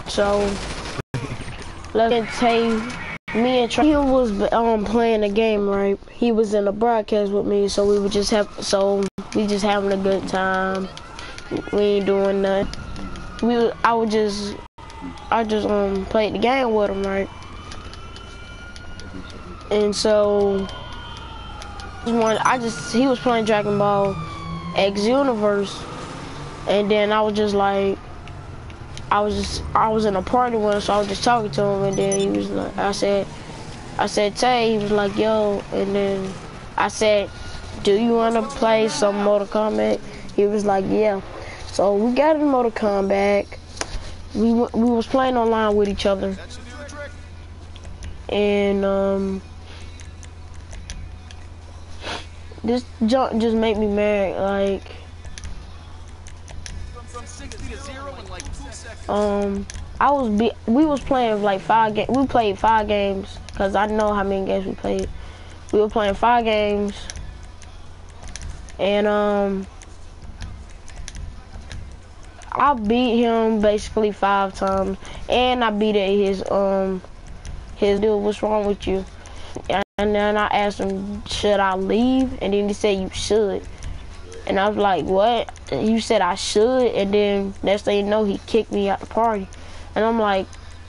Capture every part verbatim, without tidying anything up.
So let's say me and Trey, he was um playing the game, right? He was in the broadcast with me, so we would just have so we just having a good time. We ain't doing nothing. We I would just I just um played the game with him, right? And so one I just he was playing Dragon Ball X Universe, and then I was just like I was just I was in a party with him, so I was just talking to him, and then he was like I said I said Tay, he was like yo, and then I said, do you want to play some Mortal Kombat? He was like yeah. So we got in Mortal Kombat. We we was playing online with each other, and um, this junk just made me mad. Like, um, I was be we was playing like five games. We played five games because I know how many games we played. We were playing five games, and um. I beat him basically five times, and I beat at his um his dude. What's wrong with you? And then I asked him, should I leave? And then he said you should. And I was like, what? You said I should? And then next thing you know, he kicked me out the party. And I'm like,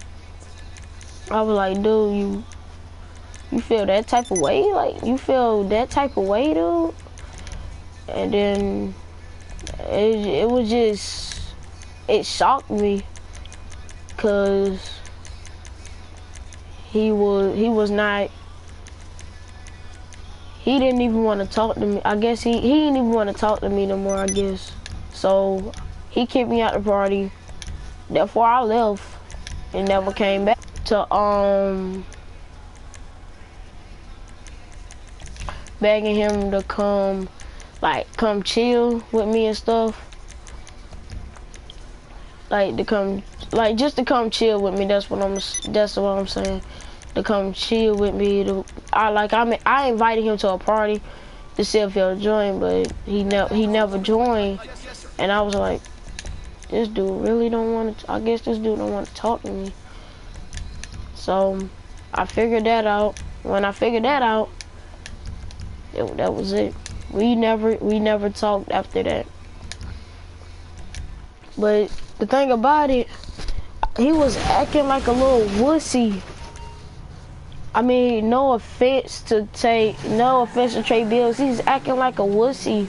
I was like, dude, you you feel that type of way? Like you feel that type of way, dude? And then it it was just. It shocked me, cause he was he was not he didn't even want to talk to me. I guess he he didn't even want to talk to me no more. I guess so. He kicked me out the party. Therefore, I left and never came back to um begging him to come like come chill with me and stuff. Like to come, like just to come chill with me. That's what I'm. That's what I'm saying. To come chill with me. To, I like. I mean, I invited him to a party to see if he'll join, but he never. He never joined. And I was like, this dude really don't want to. I guess this dude don't want to talk to me. So I figured that out. When I figured that out, it, that was it. We never. We never talked after that. But the thing about it, he was acting like a little wussy. I mean, no offense to take, no offense to Trey Bills, he's acting like a wussy.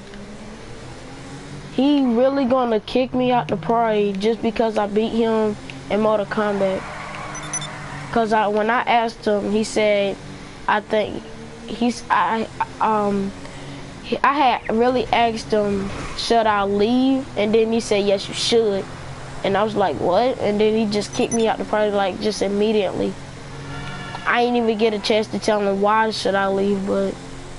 He really gonna kick me out the party just because I beat him in Mortal Kombat. Cause I, when I asked him, he said, I think he's I um. I had really asked him, should I leave? And then he said, yes, you should. And I was like, what? And then he just kicked me out the party, like, just immediately. I didn't even get a chance to tell him why should I leave, but...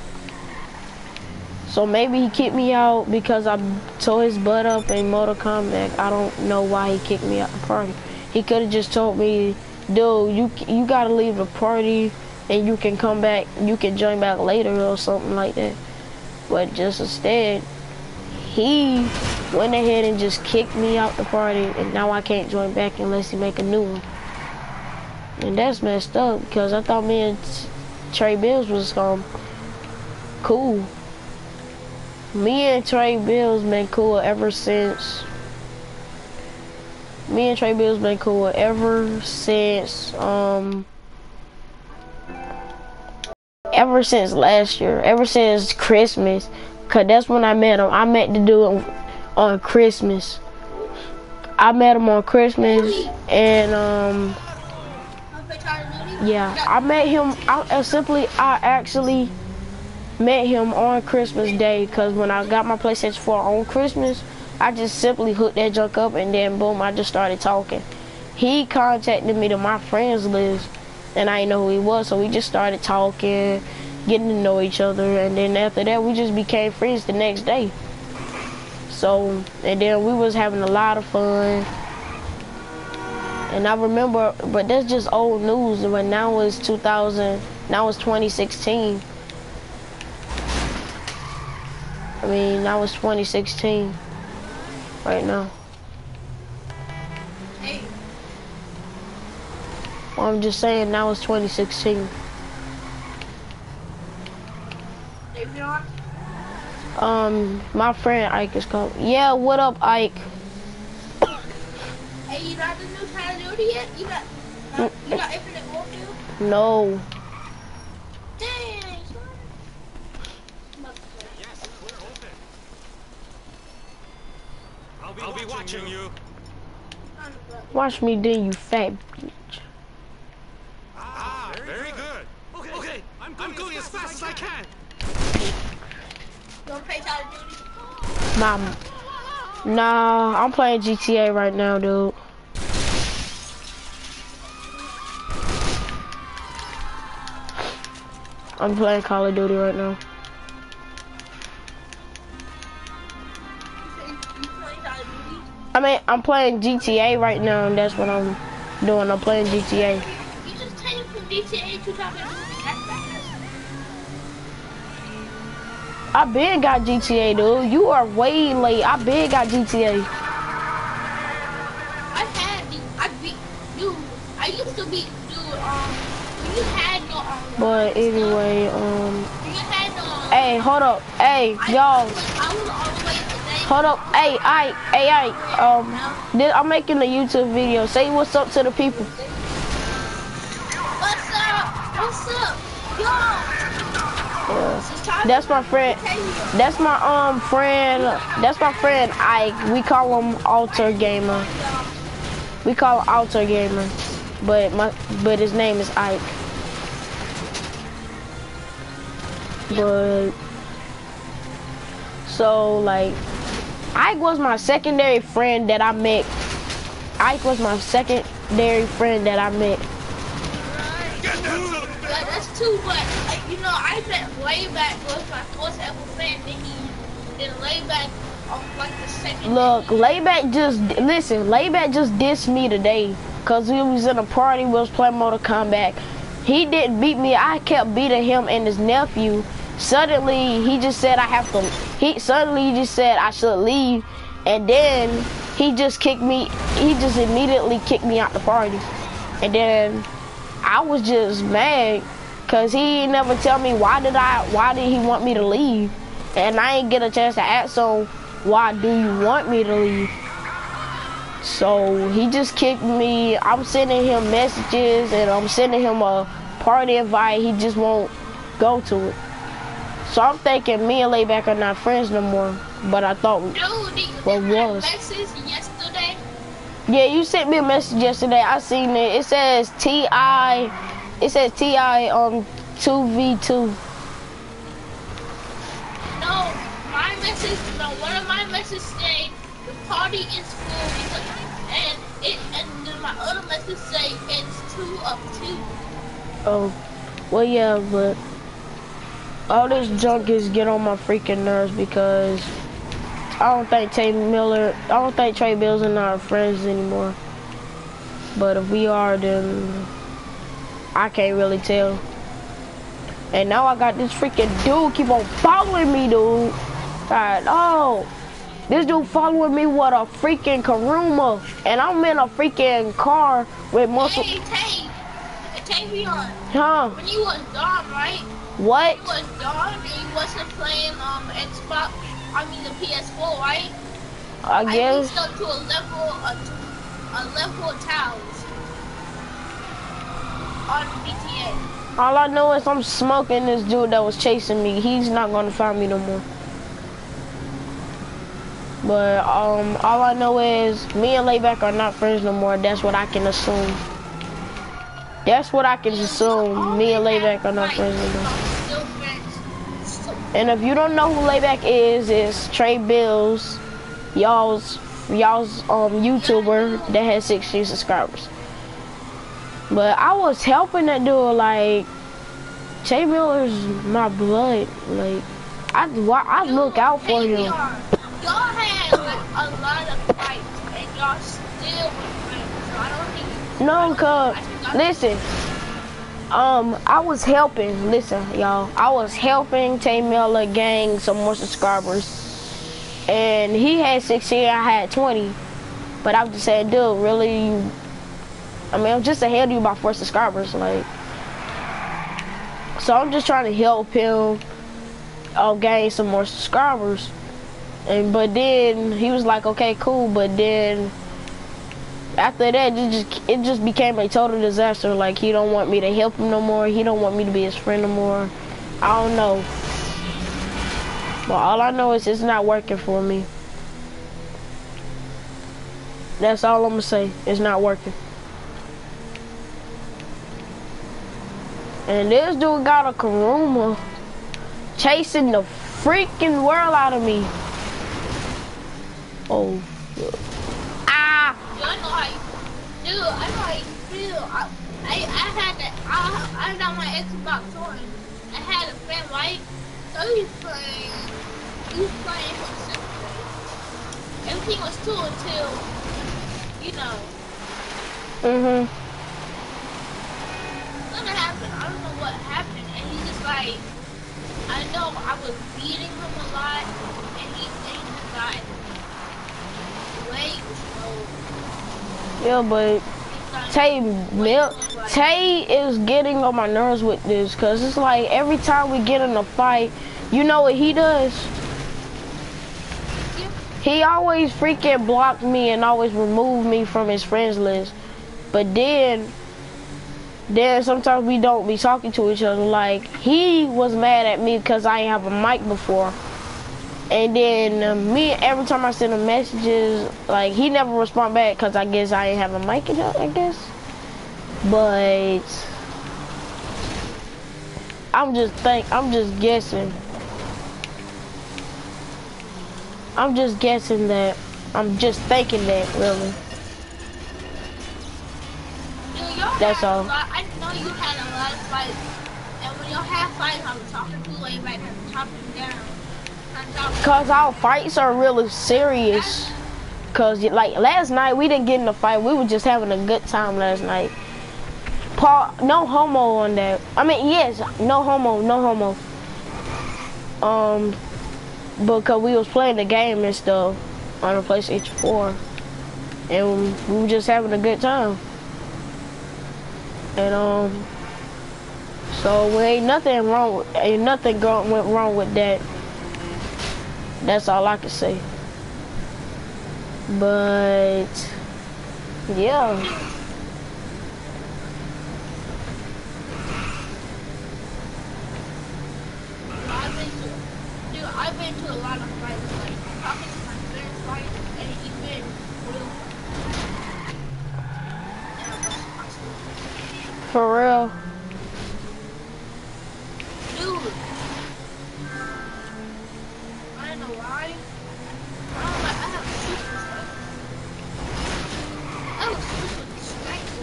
So maybe he kicked me out because I tore his butt up in Mortal Kombat. I don't know why he kicked me out the party. He could have just told me, dude, you, you gotta leave the party and you can come back, you can join back later or something like that. But just instead, he went ahead and just kicked me out the party, and now I can't join back unless he make a new one. And that's messed up, because I thought me and Trey Bills was um, cool. Me and Trey Bills been cool ever since. Me and Trey Bills been cool ever since um. Ever since last year, ever since Christmas, cause that's when I met him. I met the dude on Christmas. I met him on Christmas, and um, yeah, I met him. I, I simply, I actually met him on Christmas Day, cause when I got my PlayStation four on Christmas, I just simply hooked that junk up, and then boom, I just started talking. He contacted me to my friends list. And I didn't know who he was, so we just started talking, getting to know each other, and then after that, we just became friends the next day. So, and then we was having a lot of fun. And I remember, but that's just old news, but now it's two thousand, now it's twenty sixteen. I mean, now it's twenty sixteen, right now. I'm just saying that was twenty sixteen. Davion? Um, my friend Ike is called. Yeah, what up, Ike? Hey, you got the new Call of Duty yet? You got, uh, you got Infinite Warfare? No. Dang, son. Yes, we're open. I'll be, I'll watching, be watching you. you. Watch me then, you fat bitch. Ah, very, very good. good. Okay, okay, I'm going, I'm going as fast as I can. You wanna play Call of Duty? Mom. Nah, I'm playing G T A right now, dude. I'm playing Call of Duty right now. You playing Call of Duty? I mean, I'm playing G T A right now, and that's what I'm doing. I'm playing G T A. You just changed from G T A to Call of Duty. That's fast. I been got G T A, dude. You are way late. I been got G T A. I had the, I beat, dude, I used to beat, dude, um, when you had no, um, But anyway, um, when you had no, um, hey, hold up. Hey, I, y'all. I was, I was all the way today. Hold up. Hey, I, hey, I, um, this, I'm making a YouTube video. Say what's up to the people. What's up? What's up? Yo! Yeah. That's my friend. That's my um friend. That's my friend Ike. We call him Alter Gamer. We call him Alter Gamer, but my but his name is Ike. But so like Ike was my secondary friend that I met. Ike was my secondary friend that I met. Like, that's too much. Like, you know, I met Layback was my first ever fan. Then he, then Layback on like the second. Look, Layback just listen. Layback just dissed me today, cause we was in a party. We was playing Mortal Kombat. He didn't beat me. I kept beating him and his nephew. Suddenly, he just said I have to. He suddenly he just said I should leave, and then he just kicked me. He just immediately kicked me out the party, and then I was just mad, cause he never tell me why did I. Why did he want me to leave, and I ain't get a chance to ask him why do you want me to leave. So he just kicked me. I'm sending him messages and I'm sending him a party invite. He just won't go to it. So I'm thinking me and Layback are not friends no more. But I thought we Dude, well, was. Message yesterday. Yeah, you sent me a message yesterday. I seen it. It says T I. It says T I um two v two. No, my message. No, one of my messages say the party is full because, and it and then my other message say it's two of two. Oh, well yeah, but all this junk is get on my freaking nerves because I don't think Tay Miller, I don't think Trey Bills and I are friends anymore. But if we are, then I can't really tell. And now I got this freaking dude keep on following me, dude. God, oh, this dude following me with a freaking Karuma, and I'm in a freaking car with muscle. Hey, Tay, Tavion. Huh? When you was done, right? What? When you was done and you wasn't playing um Xbox, I mean the P S four, right? I guess. I reached up to a level, a, a level of towers on G T A. All I know is I'm smoking this dude that was chasing me. He's not gonna find me no more. But um, all I know is me and Layback are not friends no more. That's what I can assume. That's what I can assume. Me and Layback are not friends no more. And if you don't know who Layback is, it's Trey Bills, y'all's y'all's um YouTuber that has sixteen subscribers. But I was helping that dude. Like, Trey Miller's my blood. Like, I I look out for him. Y'all had like a lot of fights, and y'all still were friends. So I don't think. No, cuz listen. Um, I was helping, listen, y'all. I was helping Tay Miller gain some more subscribers. And he had sixteen, I had twenty. But I was just saying, dude, really, you, I mean, I'm just ahead of you by four subscribers, like. So I'm just trying to help him uh, gain some more subscribers. And but then he was like, okay, cool. But then after that, it just it just became a total disaster. Like, he don't want me to help him no more. He don't want me to be his friend no more. I don't know. But all I know is it's not working for me. That's all I'm gonna say. It's not working. And this dude got a Karuma chasing the freaking world out of me. Oh. Ah! Dude, I know how you, dude, I know how you feel. I, I, I had that, I, I got my Xbox on. I had a friend, right? So he was playing, he was playing from second grade. Everything was cool until, you know. Mm-hmm. Something happened. I don't know what happened. And he just like, I know I was beating him a lot. And he, and he just got way slow. Yeah, but Tay, Mil Tay is getting on my nerves with this, cause it's like every time we get in a fight, you know what he does? Yeah. He always freaking blocked me and always removed me from his friends list. But then, then sometimes we don't be talking to each other. Like, he was mad at me because I didn't have a mic before. And then uh, me, every time I send him messages, like, he never respond back because I guess I didn't have a mic, I guess. But I'm just think, I'm just guessing. I'm just guessing that. I'm just thinking that, really. Dude, y'all That's had a all. lot- I know you had a lot of fights. And when y'all had fights, I was talking too late, like, chopping down. Cause our fights are really serious. Cause like last night we didn't get in a fight. We were just having a good time last night. Paul, no homo on that. I mean, yes, no homo, no homo. Um, because we was playing the game and stuff on the PlayStation four, and we were just having a good time. And um, so ain't nothing wrong. With, ain't nothing go, went wrong with that. That's all I can say. But yeah. I've been to, dude, I've been to a lot of fights, like talking to my friends fights, and it's been real. For real. Dude, I don't know why. I don't like, I have super strength. I have super strength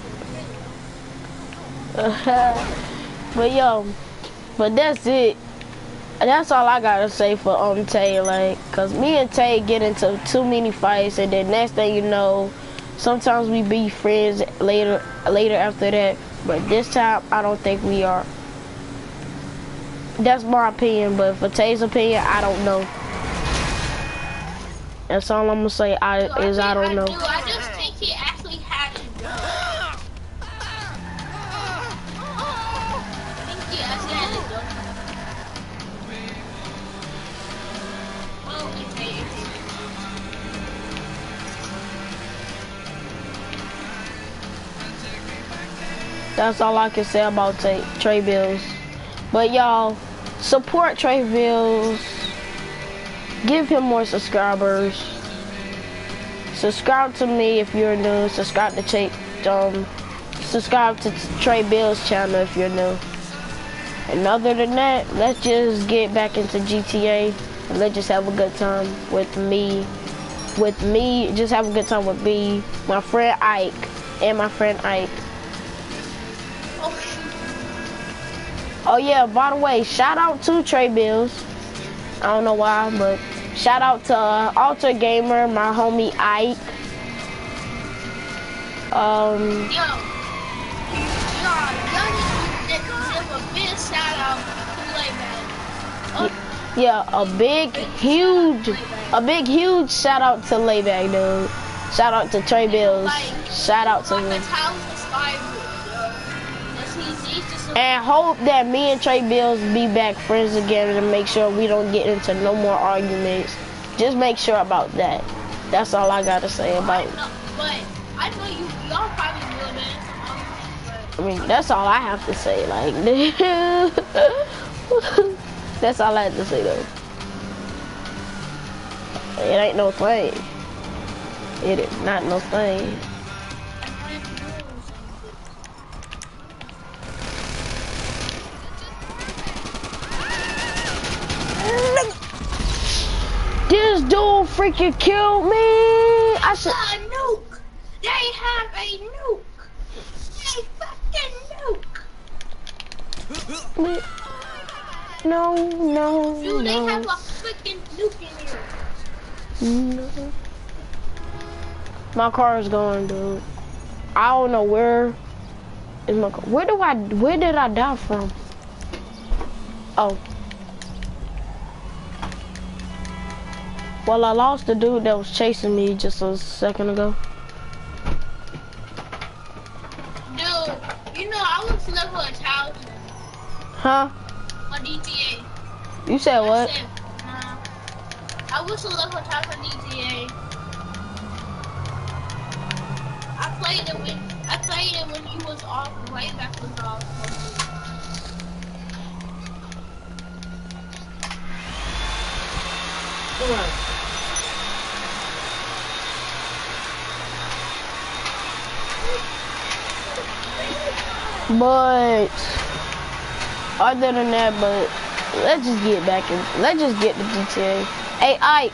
inside of me. But yo, but that's it. That's all I gotta say for um Tay, like, cause me and Tay get into too many fights, and then next thing you know, sometimes we be friends later later after that. But this time, I don't think we are. That's my opinion, but for Tay's opinion, I don't know. That's all I'm gonna say. I Dude, is I, think, don't know. Dude, I just think he actually had to go. I think he actually had to go. Oh, okay, okay. That's all I can say about Tay, Trey Bills. But y'all, support Trey Bills. Give him more subscribers. Subscribe to me if you're new. Subscribe to Trey, um, subscribe to Trey Bills' channel if you're new. And other than that, let's just get back into G T A and let's just have a good time with me. With me, just have a good time with me, my friend Ike, and my friend Ike. Oh yeah, by the way, shout out to Trey Bills. I don't know why, but shout out to uh, Alter Gamer, my homie Ike. Um, Yo, yo, y'all need to give a big shout out to Layback. Oh, yeah, a big, huge, a big, huge shout out to Layback, dude. Shout out to Trey Bills. Like, Shout out to like him. a thousand subscribers, yo. Cause he needs to subscribe. And hope that me and Trey Bills be back friends again and make sure we don't get into no more arguments. Just make sure about that. That's all I gotta say about it. But I know you, y'all probably will, man. I mean, that's all I have to say. Like, that's all I have to say, though. It ain't no thing. It is not no thing. This dude freaking killed me. I should. A nuke. They have a nuke. A fucking nuke. No, no, Dude, they no. have a freaking nuke in here. No. My car is going, dude. I don't know where is my car. Where do I? Where did I die from? Oh. Well, I lost the dude that was chasing me just a second ago. Dude, you know I was level a thousand Huh? on G T A. You said what? I said, uh, I was a level a thousand on G T A. I played it when I played it when you was off, way back was off. Come on. But other than that, but let's just get back in. Let's just get to G T A. Hey, Ike.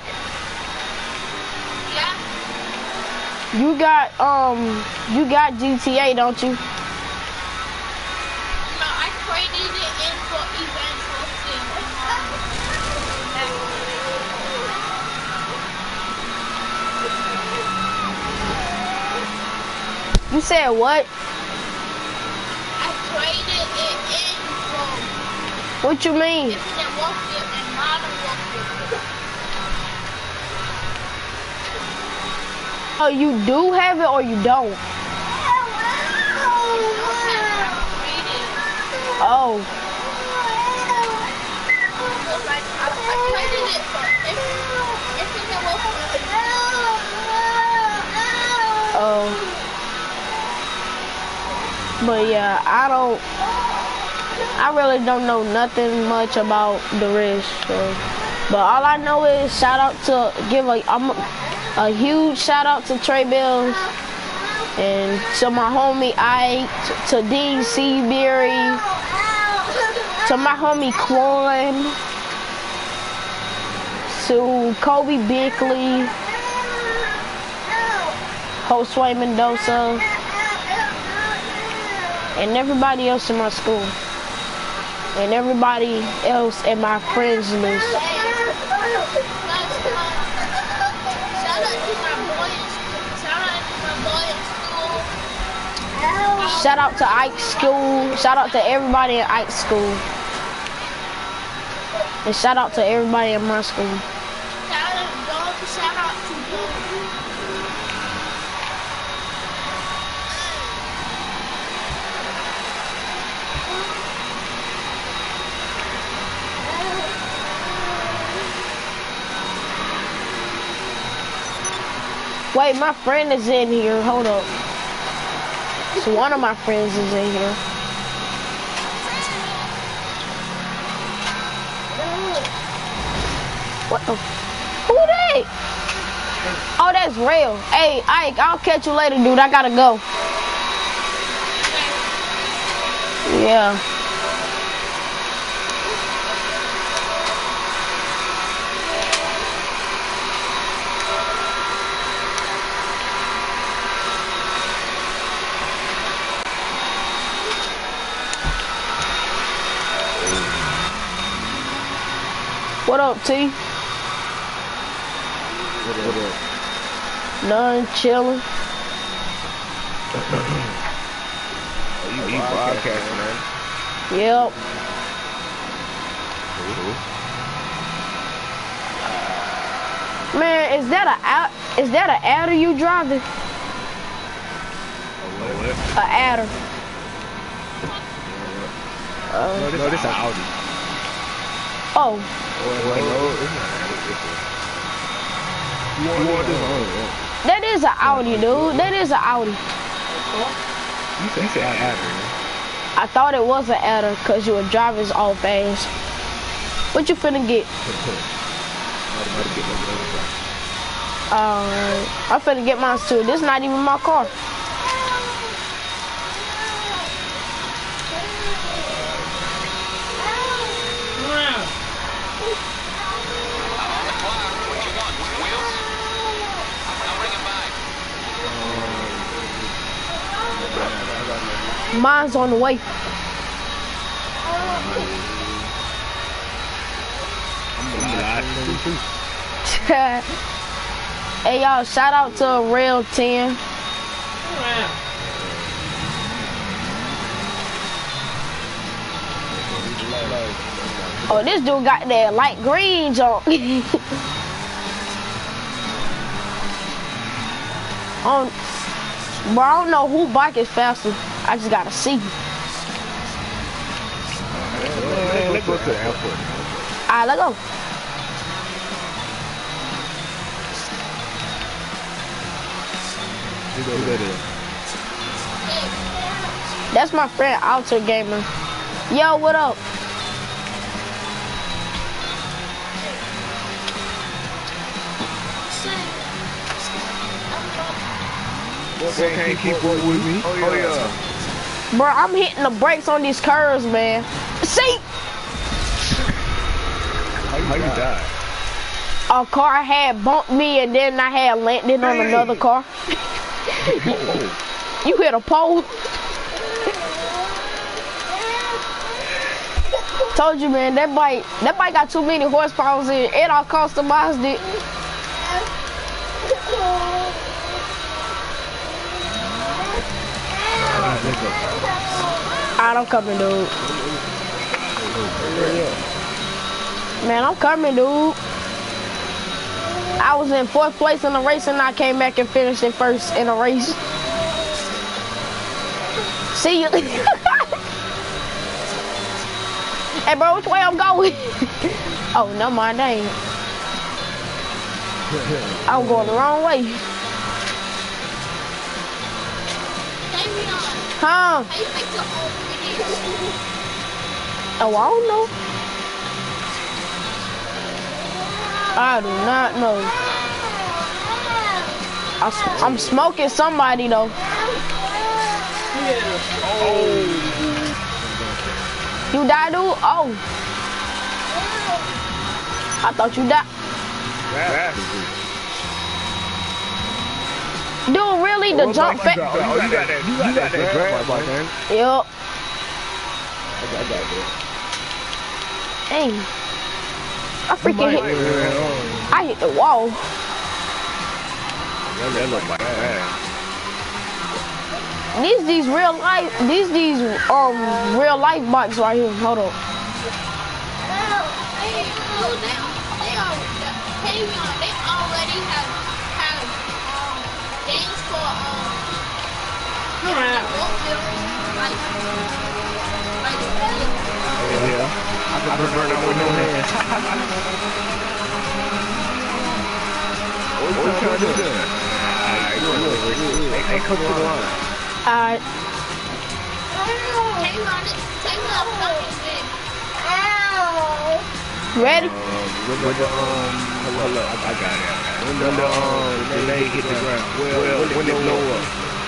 Yeah. You got um, you got G T A, don't you? No, I traded it in for eventual You said what? I traded it in for What you mean? Infinite Warfare and Modern Warfare. Oh, you do have it or you don't? Oh. Oh. But yeah, I don't, I really don't know nothing much about the rest. So. But all I know is shout out to, give a, I'm a, a huge shout out to Trey Bills and to my homie Ike, to Dean Seabury, to my homie Quan, to Kobe Bickley, Josue Mendoza, and everybody else in my school, and everybody else in my friends list. Shout out to Ike's school. Shout out to everybody in Ike's school. And shout out to everybody in my school. Shout out to Wait, my friend is in here. Hold up. So one of my friends is in here. What the? Who they? Oh, that's real. Hey, Ike, I'll catch you later, dude. I gotta go. Yeah. What up, T? What up? What up? None, chilling. Oh, you, you broadcasting, man? Yep. Cool. Man, is that a out? Is that an adder you driving? What? A adder. Uh, no, this, no, this is an Audi. Oh. Wait, wait, no, it's not an Audi. You want this on? That is an Audi, dude. That is an Audi. You said adder. I thought it was an adder because you were driving all fast. What you finna get? Alright. I'm finna get mine too. This is not even my car. Mine's on the way. Hey y'all, shout out to Rail ten. Oh, this dude got that light green jump. On, bro, I don't know who bike is faster. I just gotta see. Let's go to the airport. Alright, let's go. That's my friend, Alter Gamer. Yo, what up? Okay, can't keep up with me. Oh, yeah. Bro, I'm hitting the brakes on these curves, man. See? How you died? A car had bumped me and then I had landed on Hey. another car. You hit a pole. Told you, man, that bike, that bike got too many horsepower in it. It all customized it. Alright, I'm coming, dude. Man, I'm coming, dude. I was in fourth place in the race and I came back and finished in first in the race. See you. Hey, bro, which way I'm going? Oh, no mind, I ain't. I'm going the wrong way. Huh? Oh, I don't know. I do not know. I, I'm smoking somebody though. Oh. You died, dude? Oh. I thought you died. Dude, really? The jump back? Oh, you got that, you got that grab bike, man. Yup. I got that. Dang. I freaking hit. I hit the wall. That look like that. These these real life these these um real life bikes right here. Hold on. They already have have um games for um like like Yeah. I can burn out with no hands. What you trying to do there? Alright, good. Hey, come to the line. Alright. Ready? Um, when the, um, hold up, I got it. When the, um, the leg hit the ground. Well, when they blow up.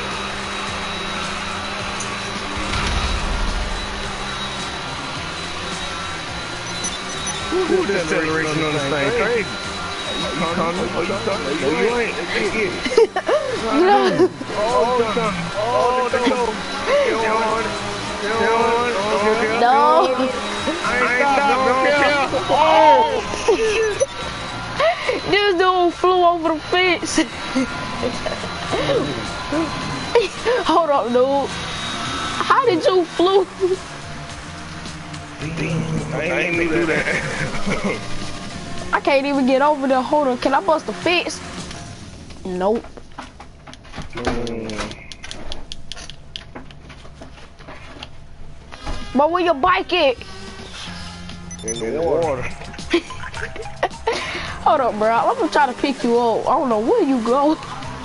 Who the acceleration on this thing? Crazy. You coming? Oh, you coming? No, you ain't. Let's get it. No. Oh, the gun. Oh, the go. Get on. Get on. Get on. No. I ain't stopped. Oh. This dude flew over the fence. Hold up, dude. How did you flew? I ain't even do that. I can't even get over there. Hold on. Can I bust the fence? Nope. Mm. But where your bike at? In the water. Hold up, bro. I'm gonna try to pick you up. I don't know where you go.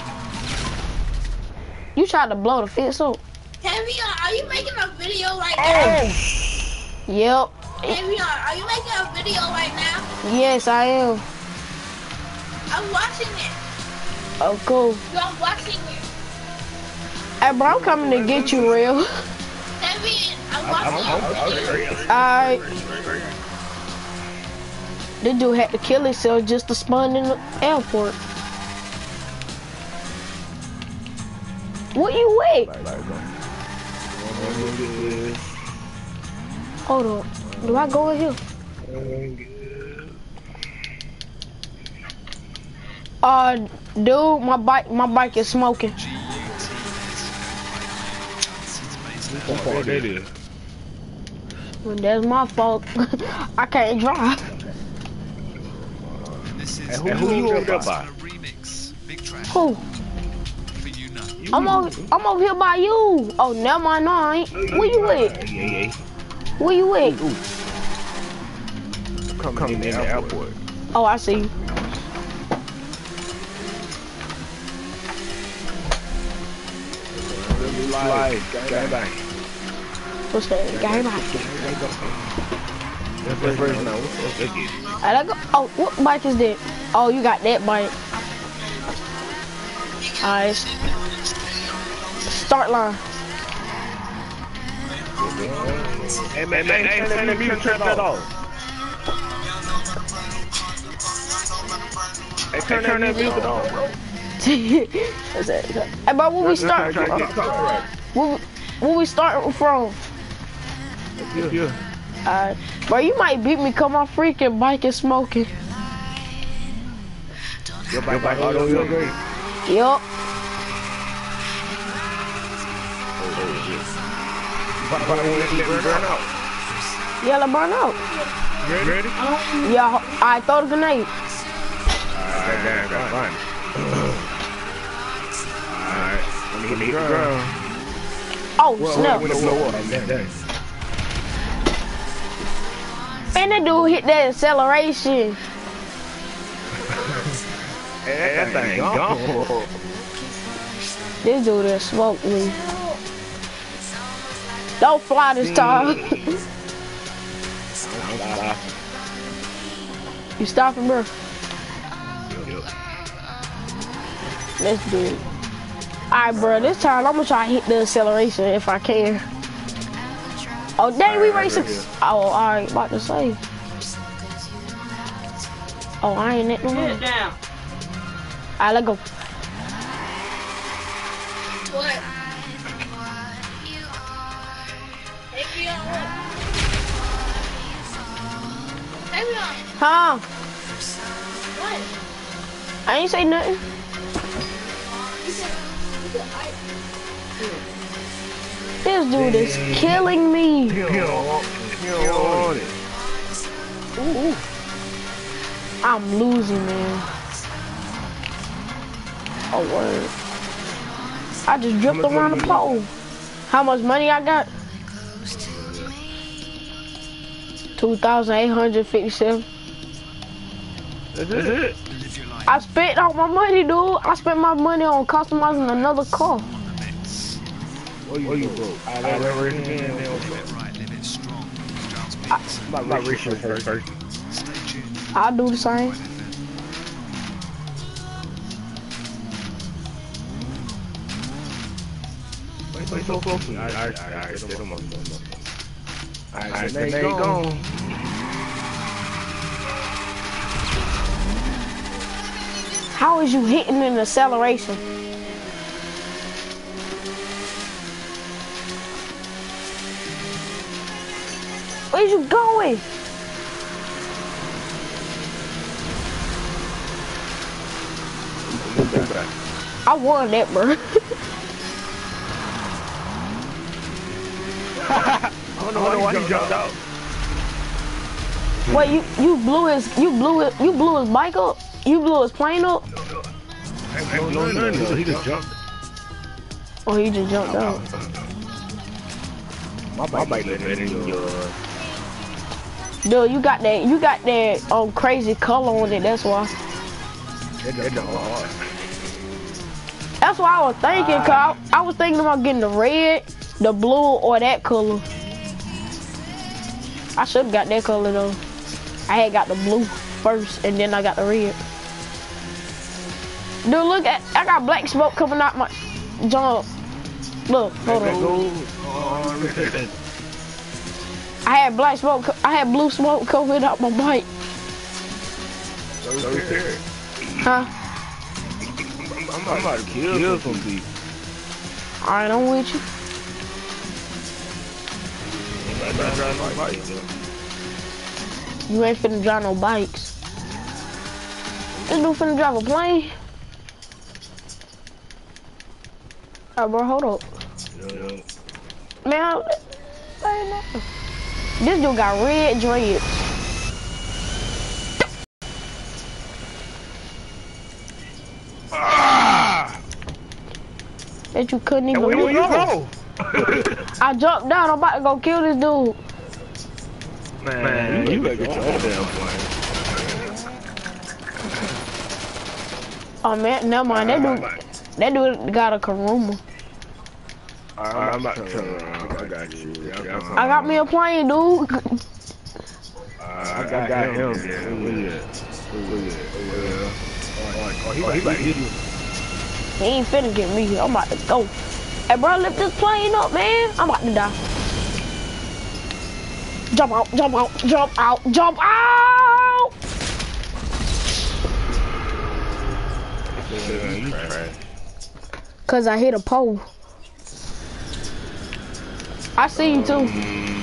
You tried to blow the fence up. Tavion, are you making a video right now? Yep. Tavion, are you making a video right now? Yes, I am. I'm watching it. Oh, cool. Yo, I'm watching it. Hey, bro, I'm coming to get you, real. Tavion, I'm watching it. Alright. This dude had to kill himself just to spawn in the airport. What you wait? Hold on. Do I go in here? Uh, dude, my bike, my bike is smoking. Well, that's my fault. I can't drive. And who, who you over there by? Who? I'm over, I'm over here by you. Oh, never mind, no, I ain't. Where you at? Where you at? Come, come in the airport. Oh, I see you. What's that? Gang bang. I let go. Oh, what bike is that? Oh, you got that bike. Alright. Start line. Hey man, man, hey, turn the music turn off. Hey, turn, turn that music off, bro. What's that? Hey, bro, where we start from? Where, where we starting from? Yeah. Alright. Bro, you might beat me cause my freaking bike is smoking. Your bike, bike auto wheel great. Yup. But but let me burn out. Yeah, let burn out. You ready? Yeah, I throw the grenade. Alright, damn, that's fine. Alright, let me hit the ground. Oh, snap. Man, that dude hit that acceleration. Hey, that thing gone. This dude that smoked me. Don't fly this time. You stopping, bro? Let's do it. Alright, bro, this time I'm gonna try to hit the acceleration if I can. Oh, dang, we racing. Oh, alright, about to say. Oh, I ain't it no more. Down. Alright, let go. What? Tavion, what? Tavion, Huh? what? I ain't say nothing. You said, you said I... This dude is killing me. Ooh. I'm losing, man. Oh, word. I just dripped around the pole. How much money I got? two thousand eight hundred fifty-seven. That's it. I spent all my money, dude. I spent my money on customizing another car. What you, you broke? I never race again. I'm not racing first. I'll do the same. Wait, so close to me. Alright, alright, alright, stay them up. Alright, there you go. How is you hitting an acceleration? Where you going? I won that, bro. I don't know why he jumped out. Wait, you you blew his you blew it you blew his bike up? You blew his plane up? Hey, ain't no nothing. He just jumped. Oh, he just jumped out. My bike, my bike look better than yours. Dude, you got that, you got that um crazy color on it. That's why. It, it don't hard. That's why I was thinking. Cause I, I was thinking about getting the red, the blue, or that color. I should have got that color though. I had got the blue first, and then I got the red. Dude, look at, I got black smoke coming out my jump. Look, hold on. I had black smoke, I had blue smoke coming out my bike. Huh? I'm, I'm about to kill, kill some people. Alright, I'm with you. You ain't finna drive no bikes. This dude finna drive a plane. Alright, bro, hold up. Yeah. Man, I, I know. This dude got red dreads. Ah! That you couldn't even Where you go? I jumped down, I'm about to go kill this dude. Man, Man you, you better get your own damn plane. Oh man, never mind. That dude, that dude got a Karuma. I'm about to turn around. I got you. I got me a plane, dude. Uh, I got, I got him. him. Where you at? Where you at? Oh, he about to get you. He ain't finna get me. I'm about to go. Hey, bro, lift this plane up, man. I'm about to die. Jump out, jump out, jump out, jump out! Cause I hit a pole. I see you too.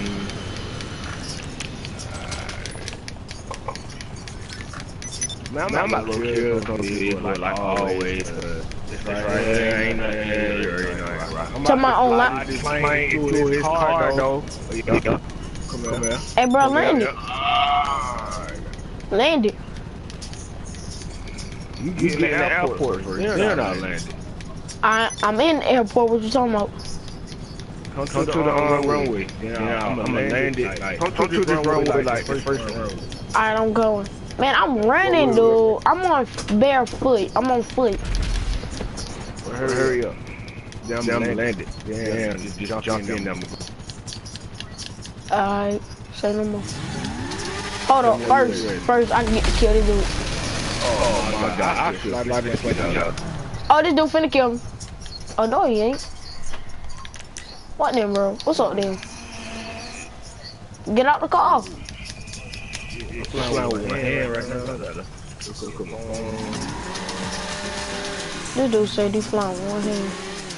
Man, I'm, I'm about to kill some people like, like always. Uh, it's right there, ain't nothing here, ain't nothing right. I'm to my own life. This plane into his car, though. Come here. Come here. Hey, bro, land it. Land it. You get in the airport first, then I landed. I, I'm in the airport, what you talking about? Come, come to, to the um, runway. Yeah, yeah, I'm gonna land it. Like, come, come to this runway like the first runway. Alright, I'm going. Man, I'm running, dude. I'm on barefoot. I'm on foot. Well, hurry, hurry up. Then I'm gonna land it. Damn, just, just jump in there. Alright, say no more. Hold up, first, first I can get to kill this dude. Oh my god, I should slide this plane out. Oh, this dude finna kill me. Oh, no, he ain't. What then, bro? What's up, then? Get out the car. Flying with my hand right now. This dude said he flying with one hand.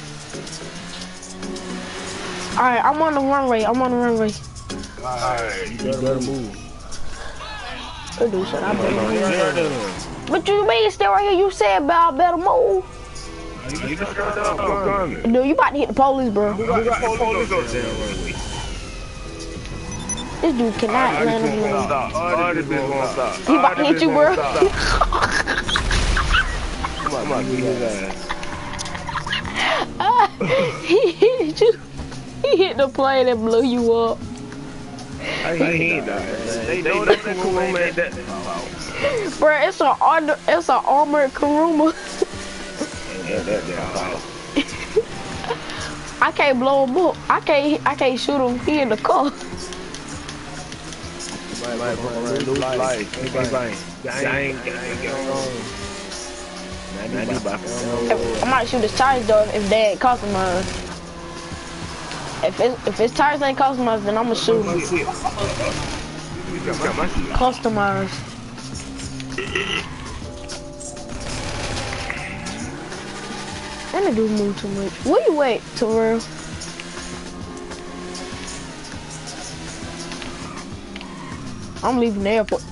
Alright, I'm on the runway. I'm on the runway. Alright, you better move. This dude said I better move. But you mean stay right here? You said about better move. You just got up. Dude, you about to hit the police, bro. Who got the police up there? This dude cannot land on me. Oh, this bitch won't stop. He about to hit you, bro. I'm about to beat his ass. He hit you. He hit the plane and blew you up. I ain't that. They know that Karuma ain't that. Bro, it's a it's a armored Karuma. Yeah, that damn. I can't blow him up. I can't. I can't shoot him. He in the car. I might shoot his tires though if they ain't customized. If it, if his tires ain't customized, then I'ma shoot him. Customized. That nigga move too much. Where you at, Terrell? I'm leaving the airport.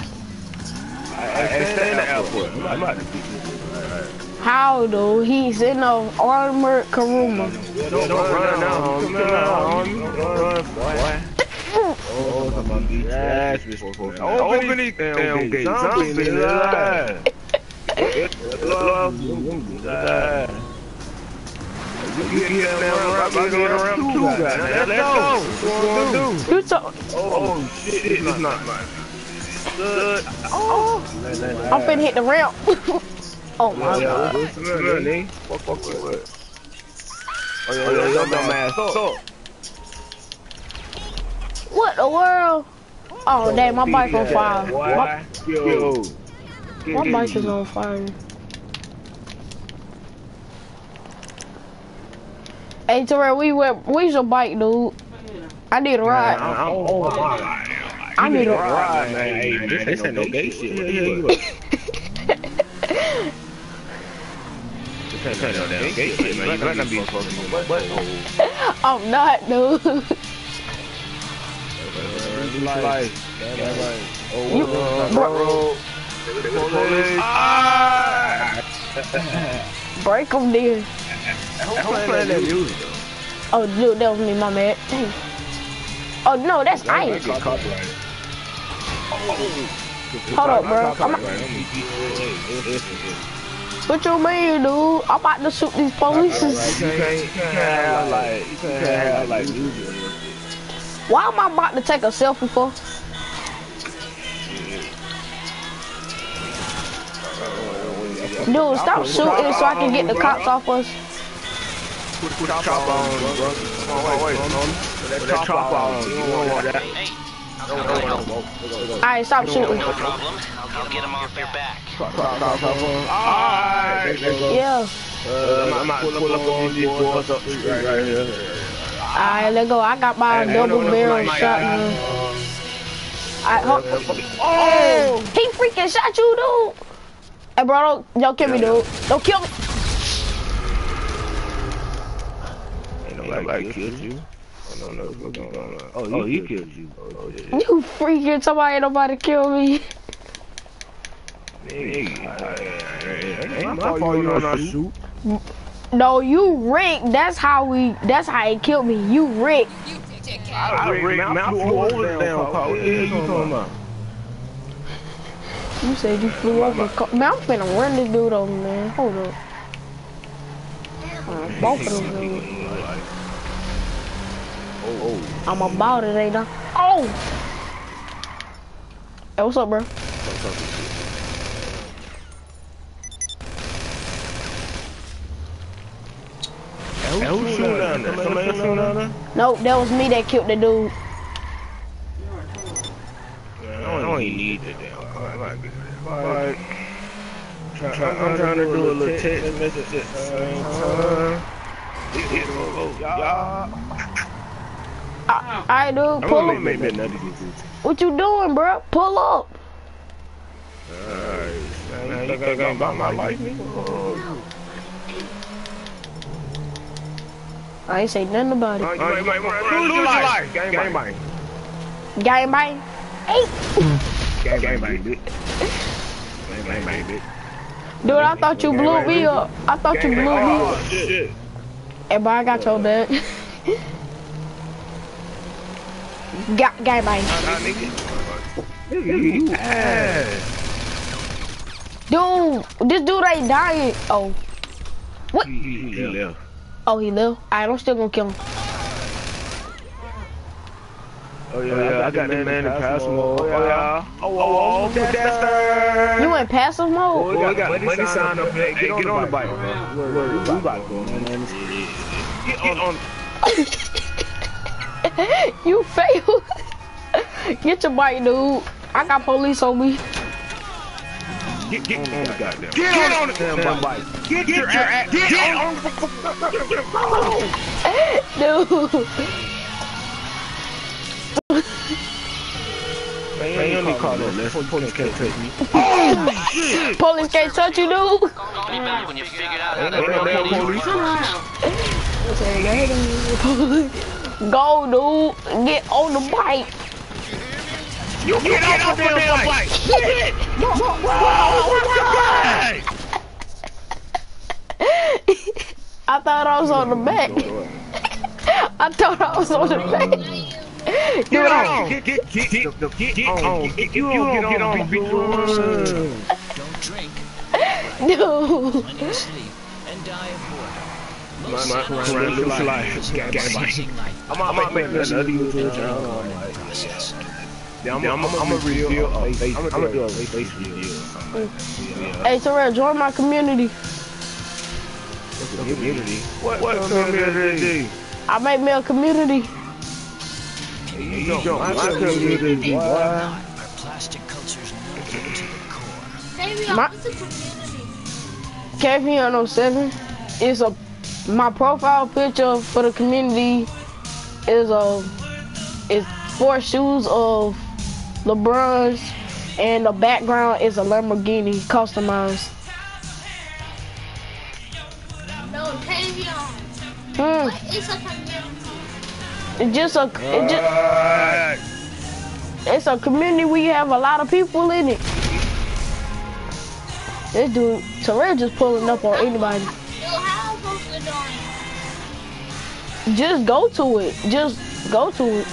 I ain't staying in the airport. I'm about to beat you. How though? He's in an armored Karuma. Don't run now, homie. Don't run, boy. Oh, somebody beat your ass before. Open these damn gates. Zombie in the eye. love. You get him around, I'm going around two guys. Let's go. What you gonna do? You so Oh shit, this is not mine. Good. Oh. I'm finna hit the ramp. Oh my Yeah, god. what's the matter, nigga? Fuck, fuck, fuck, what? Oh yeah, yeah, your dumb ass up. What the world? Oh damn, my bike on fire. My, Yo. my bike is on fire. Hey Terrell, we went. Where's your bike, dude? I need a ride. I'm on my ride. I need a ride, man. Hey, this ain't, ain't no gay shit. This ain't no damn gay shit, man. You better not be fucking with my butt. I'm not, dude. Like, You, bro, break them, dude. Who's playing that music, though? Oh, dude, that was me, my man. Dang. Oh no, that's ice. Hold up, bro. I'm not... What you mean, dude? I'm about to shoot these police. You can't have like, you can't have like music. Why am I about to take a selfie for? Dude, stop shooting so I can get the cops off us. Put the chop on, bro. Wait, that chop on. You don't want that. Alright, stop shooting. No problem. I'll get him off your back. Alright. Yeah. I'm not pull up on these boys up the street right here. Alright, let's go. I got my double barrel shotgun. I hope. Oh, he freaking shot you, dude. Hey, bro, don't, don't kill me, dude. Don't kill me. Ain't nobody killed you. Oh, no, no, no, no, no. Oh, he killed you. Oh, yeah. You freaking somebody, ain't nobody kill me. Ain't my fault you don't know how to shoot. No, you rigged. That's how we. That's how he killed me. You rigged. I rigged. Man, I flew over the damn car. What the hell you talking about? You said you flew over the car. Man, I'm finna run this dude over, man. Hold up. Uh, both of them dudes. Oh, I'm about it, ain't I? Oh! Hey, what's up, bro? Hey, who's shooting down there? Somebody shooting down there? Nope, that was me that killed the dude. I don't even need that damn car. Like, I'm trying to do a little text message at the same time. Alright, dude, pull up. What you doing, bro? Pull up. Alright, man, you think I ain't about my life, nigga? I ain't say nothing about it. Lose your life. Gang bang. Gang bang. Hey. Gang bang, bitch. Gang bang, bitch. Dude, I thought you blew me up. I thought you blew me up. Shit. Hey, bro, I got your back. Got gang bang. You ass. Dude, this dude ain't dying. Oh. What? He left. Oh, he left? Alright, I'm still gonna kill him. Oh yeah, yeah, I got the man in passive mode. Oh yeah. Oh, oh, oh, that's You in passive mode? Oh, we got money sign up there. Get on the bike, bro. Where we about to go, man? Get on. You failed. Get your bike, dude. I got police on me. Get, get, on the goddamn. Get, get on the damn bike. Get, get your ass. Get, get on the dude. Man, you don't need to call that. Police can't touch me. Oh, shit. Police can't touch you, dude. Call me back when you figured out how Ain't to no damn police. Go, dude. Get on the bike. You get, get off the damn bike. Shit. I thought I was on the back. I thought I was on the back. Get on. Get, get, get, get, get, get on. Get, you don't get on, beat you. Don't drink. Dude. Plenty of sleep, and die of boredom. My, my, my, my life. I'm gonna make another YouTube channel. Process. Yeah, I'm gonna reveal a face. I'm gonna do a face reveal. Hey, Terrell, join my community. Community? What, what community? I make me a community. You don't my community, boy. Our plastic culture's nurtured to the core. Baby, My- what's a community? K P N oh seven is a my profile picture for the community is a is four shoes of LeBron's and the background is a Lamborghini customized. No, Tavion. Hmm. What is a community? It's just a it just, it's a community where you have a lot of people in it. This dude Terrell just pulling up on anybody. Dude, how am I supposed to join? Just go to it. Just go to it.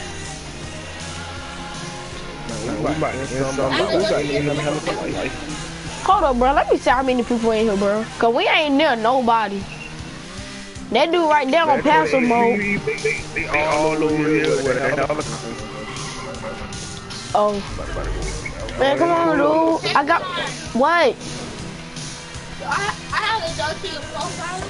Hold up, bro. Let me see how many people in here, bro. Cause we ain't near nobody. That dude right there on passive mode. They all over here with a dollar. Oh. Man, come on, dude. I got what? I, I have to go to your profile.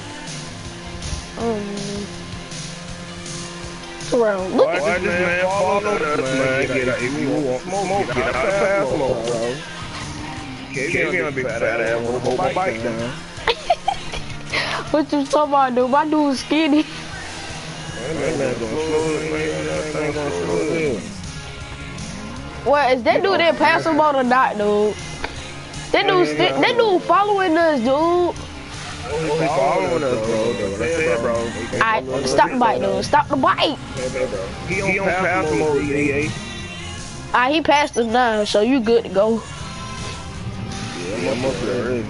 Um. Terrell, look at Why this man follow us, man? Get out. If you want smoke, get out of passive mode, bro. Can't be on a big fat ass with a whole bike down. what you talking about, dude. My dude's skinny. That man gonna slow it, man. That thing gonna slow it. Well, is that dude in passive mode or not, dude? That dude, sti- that dude following us, dude. They following us, bro. That's it, bro. Alright, stop the bike, dude. Stop the bike. He on passive mode, E A. Alright, he passed us now, so you good to go. Yeah, I'm up there already.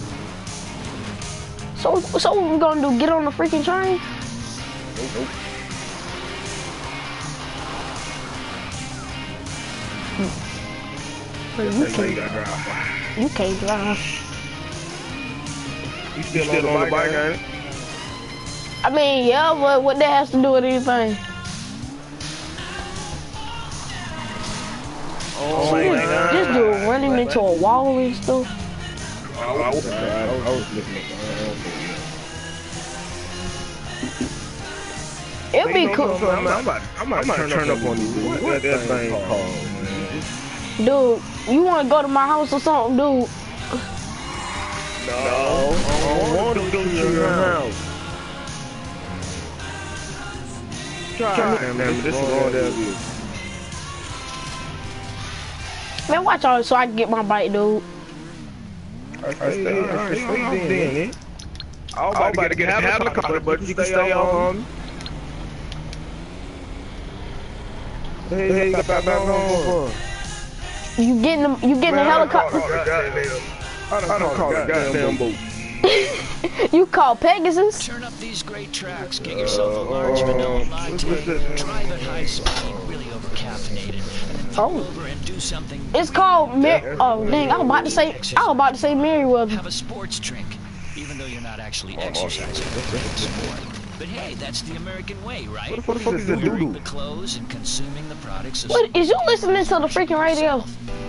So, so what we gonna do? Get on the freaking train? Nope. You can't, you can't drive. You still, still on the bike, ain't it? I mean, yeah, but what that has to do with anything? Oh my God. This dude running into a wall and stuff. I was, I was looking at that. It'd be cool. I'm about, I'm about to turn up on you. What that thing called, man? Dude, you wanna go to my house or something, dude? No, I don't want to go to your house. Try it, man. This is all that is. Man, watch out so I can get my bike, dude. I stay, I stay in it. I was about to get a helicopter, but you can stay on. Hey, hey, you got back on. You getting the, you getting the helicopter? I don't call it goddamn boat. You call Pegasus? Turn up these great tracks, get yourself a large vanilla latte, drive at high speed, really over caffeinated, and then pull Oh. over and do something. It's called Mer- Oh dang! I was about to say I was about to say Merriweather. Have a sports drink, even though you're not actually exercising. It's sport. But hey, that's the American way, right? What the fuck is a Wearing doo-doo? the clothes and consuming the products of What is you listening to the freaking radio?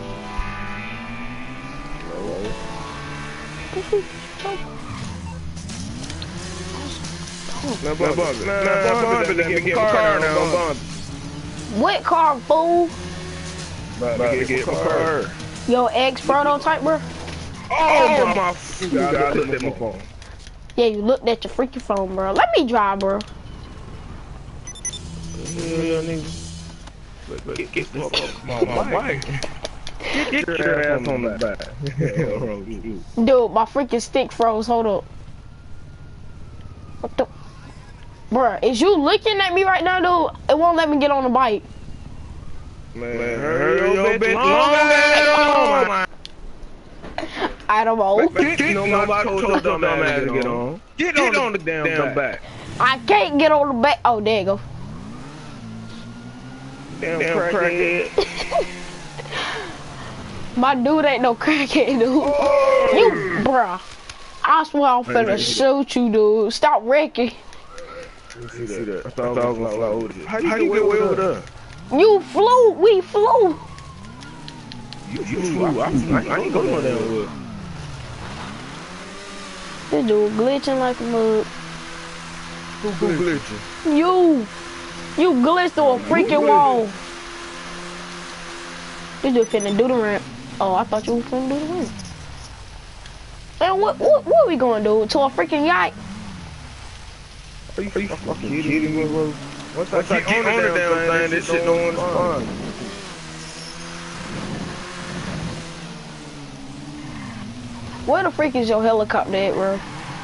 Now, Bump it. Now, Bump it. Let me get my car now. Bump it. What car, fool? About to get my car. Your ex prototype, bro? Oh, my f***ing God, I looked at my phone. Yeah, you looked at your freaking phone, bro. Let me drive, bro. Yeah, nigga. Get, get the fuck off my bike. Get your ass on the back. Dude, my freaking stick froze. Hold up. What the? Bruh, is you looking at me right now, dude? It won't let me get on the bike. Man, hurry your bitch long ass on. I don't know. Nobody told your dumb ass to get on. Get on the damn back. I can't get on the back. Oh, there you go. Damn crackhead. My dude ain't no crackhead, dude. You, bruh. I swear I'm finna shoot you, dude. Stop wrecking. You see that? I thought I was gonna fly over there. How you, How you get way over there? You flew. We flew. You, you flew. I, I, I ain't going no damn wood. This dude glitching like a mug. Who, who glitching? You. You glitched through a freaking wall. This dude finna do the ramp. Oh, I thought you was finna do the ramp. Man, what, what, what we gonna do? To a freaking yacht? Are you, are you fucking kidding me, bro? Once, Once I, I get on the damn thing, thing this shit don't want to spawn. Where the freak is your helicopter at, bro?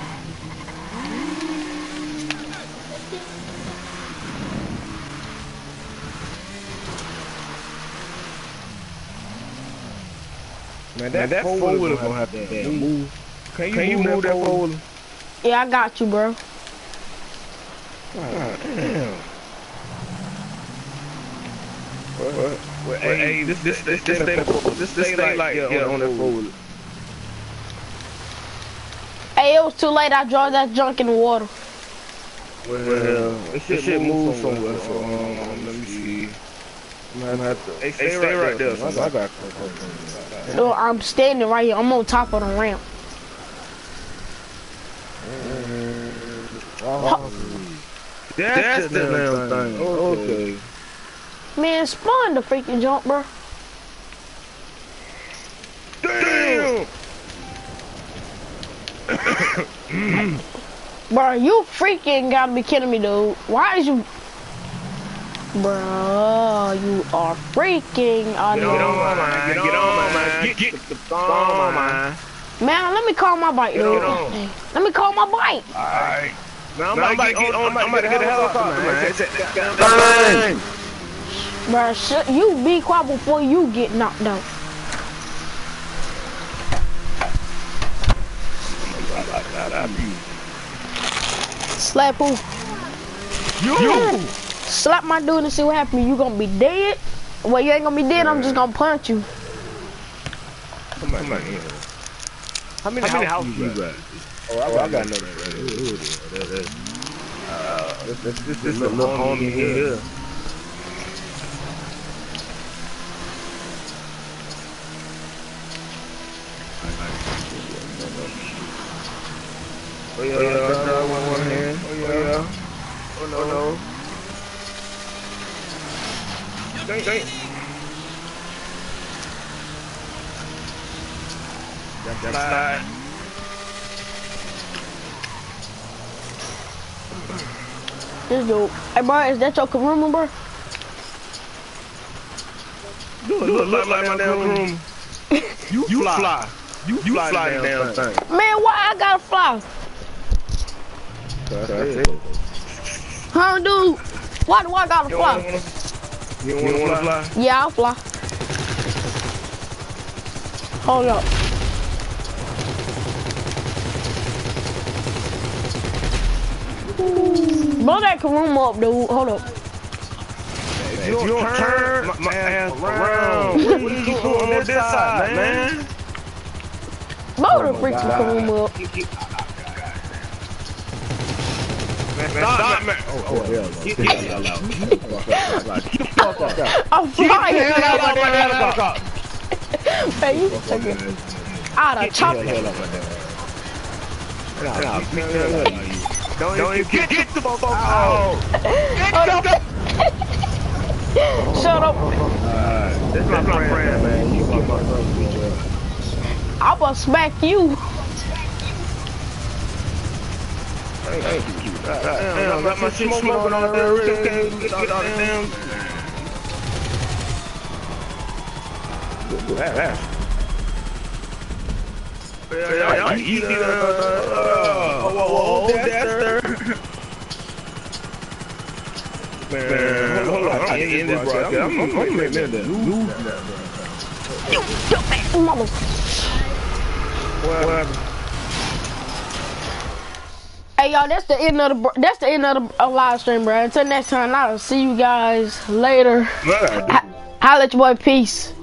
Man, that, that four-wheeler gonna have to damn move. Can you, Can you move, move that four-wheeler? Yeah, I got you, bro. God damn. Well, well, well, hey, hey, this this this this stay this stay like, like yeah, yeah, on that four-wheeler. Hey, it was too late. I dropped that junk in the water. Well, well it should, should move somewhere. So, um, let me see. Man, have to, hey, stay, hey, stay right, right there. there. I got you. No, I'm standing right here. I'm on top of the ramp. Oh. That's, That's the damn thing. thing. Okay. Man, spawn the freaking jump, bro. Damn. Bro, you freaking gotta be kidding me, dude. Why is you... Bro, you are freaking on Get on, man. Get on, man. Get, get, get on, man. Man, let me call my bike, dude. Let me call my bike. Alright. Now I'm about to get on. I'm about to get a helicopter, man. Bro, shut, you be quiet before you get knocked out. Slap who? You! Slap my dude and see what happens. You gonna be dead? Well, you ain't gonna be dead. I'm just gonna punch you. Come on, come on. How many, How many houses you got? Oh, I, oh, I got another. Uh, this this this this little homie here. Oh yeah, oh yeah, one one hand. Oh yeah. Oh no, no. Dang, dang. That's slide. This dude. Hey, bro, is that your room, bro? Look, look, look like my damn room. You, you fly. fly. You, you fly, fly the damn thing. thing. Man, why I gotta fly? That's it. Huh, dude? Why do I gotta you fly? Wanna, you don't wanna, wanna fly? fly? Yeah, I'll fly. Hold up. Blow that room up, dude. Hold up. If you don't turn my, my ass around, what are you doing on this side, man? Blow the freaking room up. Man, stop, man. Oh, oh, hell no. Get the hell out. Get the fuck out. I'm flying. Get the hell out of my helicopter. Man, you fucking out of chop. Don't, Don't even get, get the fuck out! Get the Shut up! Uh, this is my friend, man. You fuck my brother. I'm gonna smack you. Thank you. God, damn, got my shit smoking on there. Okay, get all the damn. That. Yeah, yeah, easy. Oh, whoa, whoa, that's Man, hold on, I'm in this broadcast. I'm gonna make that lose that, bro. You dumbass mother. What happened? Hey y'all, that's the end of the that's the end of the uh, live stream, bro. Until next time, I'll see you guys later. Holla at your boy, peace.